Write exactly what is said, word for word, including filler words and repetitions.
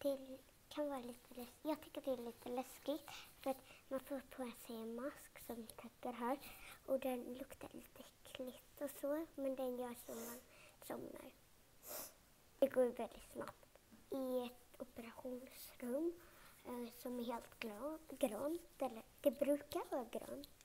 det kan vara lite läskigt. Jag tycker det är lite läskigt för att man får på sig en mask som täcker här och den luktar lite äckligt och så, men den gör så man somnar. Det går väldigt snabbt i ett operationsrum eh, som är helt grönt, eller det brukar vara grönt.